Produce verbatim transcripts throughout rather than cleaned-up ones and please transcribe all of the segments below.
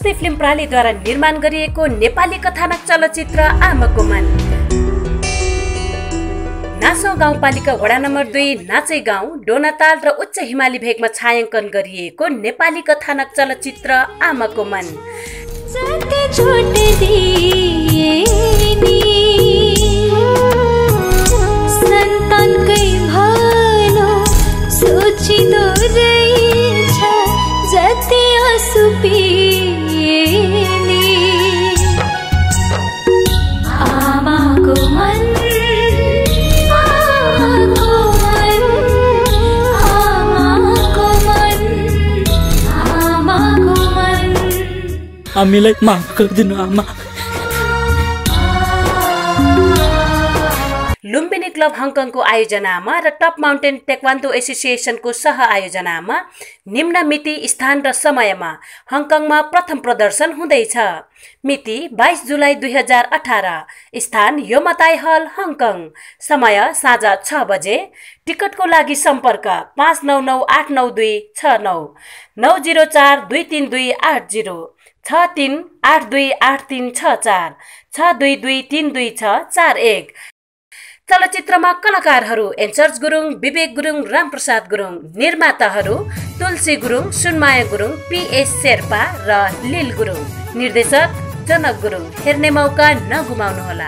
रोशनी film प्रालीद्वारा निर्माण गरिएको नेपाली कथानक चलचित्र आमाको मन। नासौँ गाउँपालिका वडा नम्बर दुई नाचै गाउँ डोनाताल र उच्च हिमाली भेगमा छायाङ्कन गरिएको नेपाली कथानक चलचित्र आमाको मन। हामीलाई माफ गरिदिनु आमा। लुम्बिनी क्लब हङकङको आयोजनामा र टप माउन्टेन टेक्वान्डो एसोसिएसनको सह आयोजनामा निम्न मिति स्थान र समयमा हङकङमा प्रथम प्रदर्शन हुँदैछ। मिति बाइस जुलाई दुई हजार अठार, स्थान योमताई हल हङकङ, समय साँझ छ बजे। टिकटको लागि सम्पर्क पाँच नौ नौ आठ नौ दुई छ नौ नौ जिरो चार दुई तिन दुई आठ जिरो छ तीन आठ दुई आठ तीन छ चार छ दुई दुई तीन दुई छ चार एक। चलचित्रमा कलाकारहरू एन्चर्ज गुरुङ, विवेक गुरुङ, रामप्रसाद गुरुङ। निर्माताहरू तुलसी गुरुङ, सुनमाया गुरुङ, पीएस शेर्पा र लिल गुरुङ। निर्देशक जनक गुरुङ। हेर्ने मौका नगुमाउनुहोला।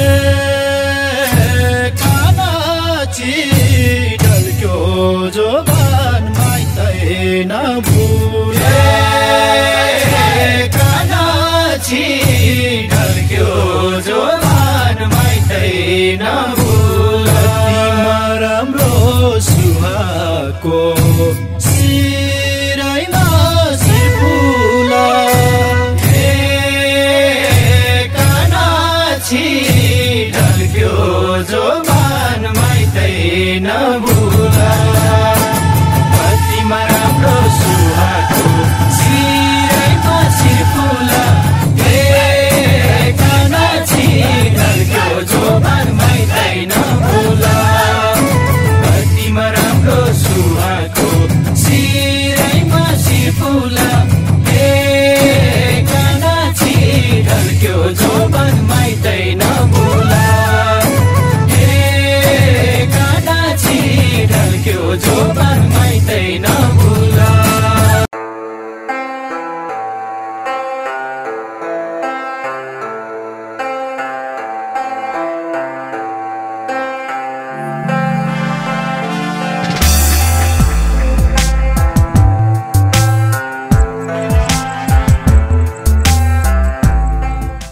राम्रो सुहाको सिराइमा सिपुला हे कानाची ढल्क्यो जो मान माइतै नभुला।